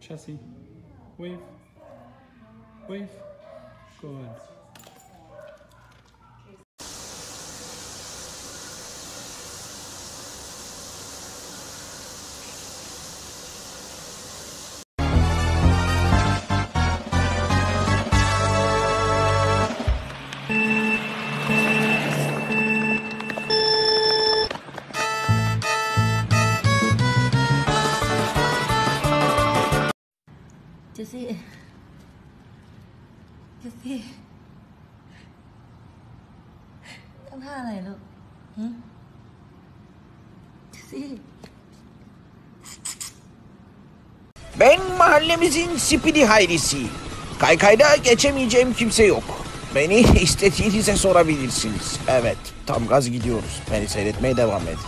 Chessie. Wave. Wave. Good. Jessie. Jessie. ทำท่าอะไรลูกJessie. Ben mahallemizin spidi hayrisiyim. Kaykayda geçemeyeceğim kimse yok. Beni istediğinize sorabilirsiniz. Evet, tam gaz gidiyoruz. Beni seyretmeye devam edin.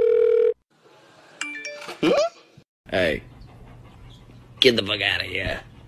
Hey, get the fuck out of here.